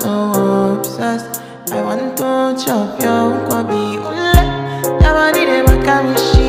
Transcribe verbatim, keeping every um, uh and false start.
so obsessed. I want to chop your kwabi ule. Your body dey make me shake.